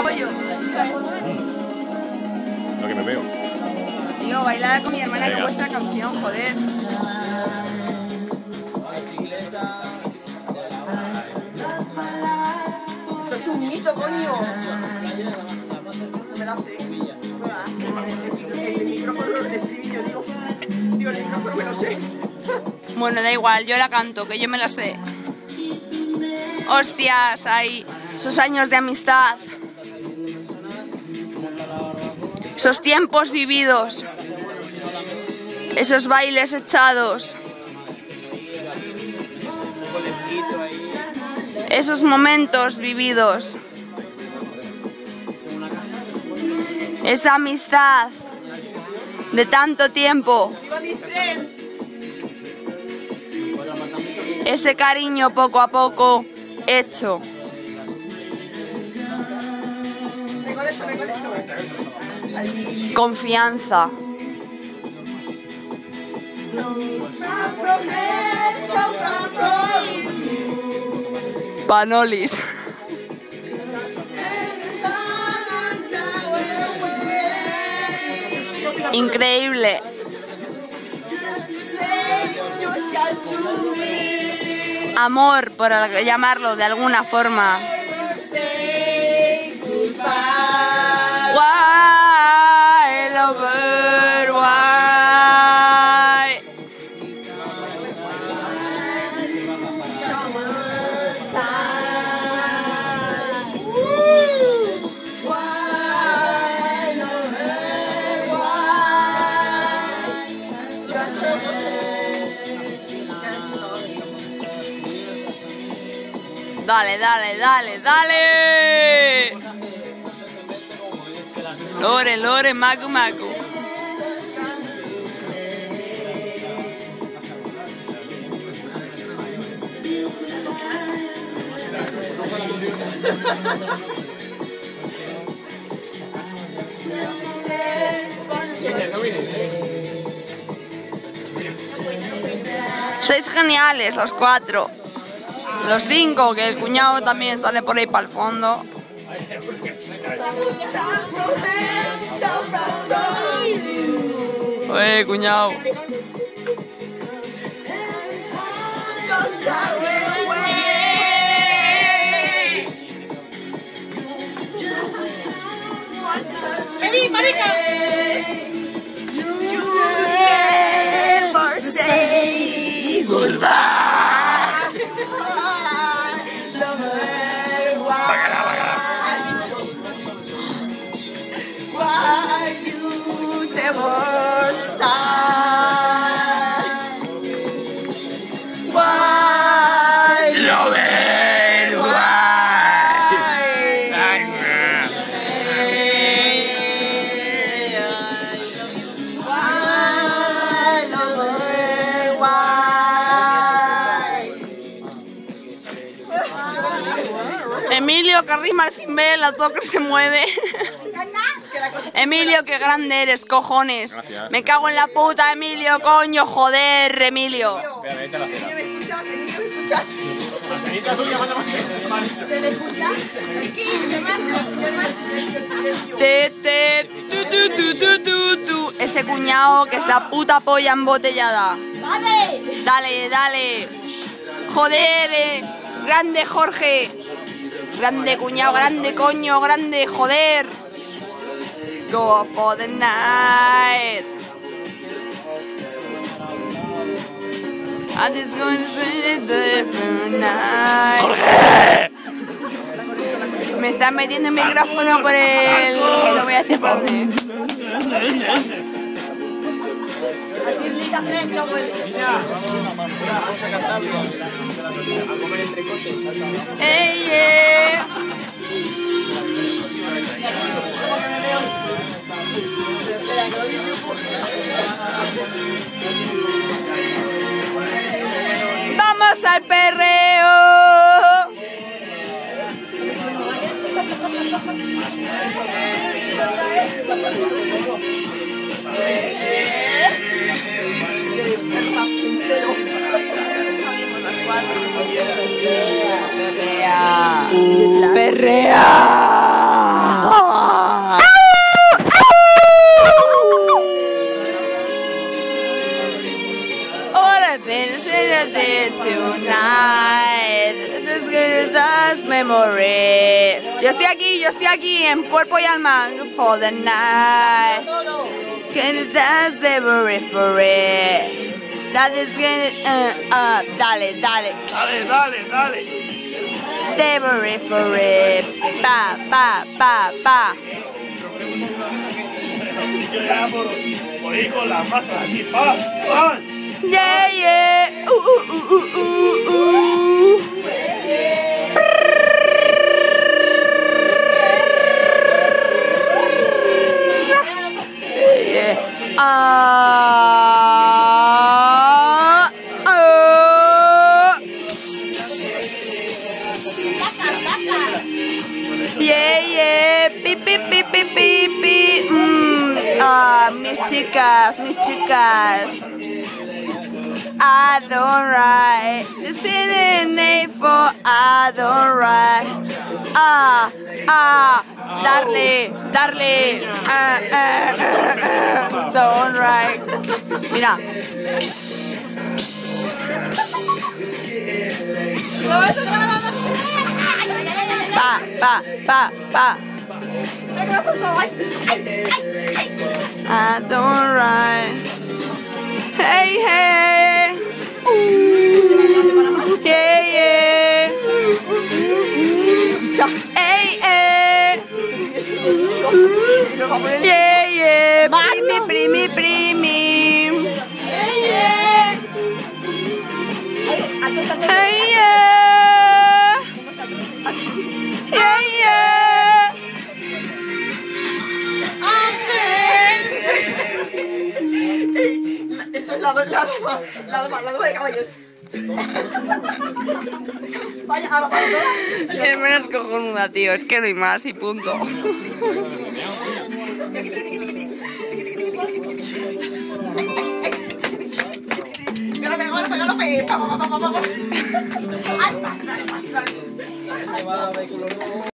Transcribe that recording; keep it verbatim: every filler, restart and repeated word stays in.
pollo. Lo que me veo. Tío, bailar con mi hermana con vuestra canción, joder. Esto es un mito, coño. No me la sé. El micrófono, el estribillo, digo. Digo, el micrófono me lo sé. Bueno, da igual, yo la canto, que yo me la sé. Hostias, hay esos años de amistad. Esos tiempos vividos. Esos bailes echados. Esos momentos vividos. Esa amistad de tanto tiempo. Ese cariño poco a poco hecho. Confianza. Panolis. Increíble. Amor, por llamarlo de alguna forma. Why, lover, why? Dale, dale, dale, dale. Lore, lore, macu, macu. Sois geniales los cuatro. Los cinco, que el cuñado también sale por ahí para el fondo. Oye, cuñado. ¡Vení, marica! Emilio, que rima al fin ve, la toca se mueve. Emilio, qué grande eres, cojones. Gracias. Me cago en la puta, Emilio, coño, joder, Emilio. Espera, ahí está la cena. ¿Me escuchas? ¿Me escuchas? La cenita tuya, mándame. ¿Se me escucha? Te, te, tu, tu, tu, tu, tu, tu. Este cuñado que es la puta polla embotellada. ¡Vale! Dale, dale. Joder, eh. Grande Jorge. Grande cuñado, grande coño, grande, joder. Go for the night. I'm just going to say it different night. ¡Jorge! Me están metiendo el micrófono por el... No voy a decir por dónde. fresca, güey. Vamos a cantarlo. A comer entrecotes. ¡Ey, eh! ¡Vamos al perreo! Perrea. Perrea. aquí, yo estoy aquí en cuerpo y alma for the night. Que that's the very for it. That is good. Uh, uh, dale, dale. Dale, dale, dale. The very for it. Pa, pa, pa, pa. Yo ya por, por ir con las masas así, ¡pam! ¡pam! Yeah, yeah. Uh, uh, uh, uh, uh, uh. Yeah. Ah, ah. Yeah, yeah. Pi, pi, pi, pi, pi, pi. Mm. Ah, mis chicas, mis chicas. I don't write. This is the name for I don't write. Ah, ah, darle, darle. Ah, ah, ah, ah, don't write. Mira. Pa, pa, pa, pa. I don't write. Hey, hey. Ooh, yeah, yeah. Hey, hey. Yeah, yeah. Primi, primi, primi. Hey, yeah. Hey, yeah. Yeah, yeah. Esto es la doma, la doma, la doma, la doma de caballos. Vaya, a la Es menos cojonuda, tío. Es que no hay más y punto. Galope, galope, galope. Pa, pa, pa, pa, pa, pa. Ay, pasa, pasa.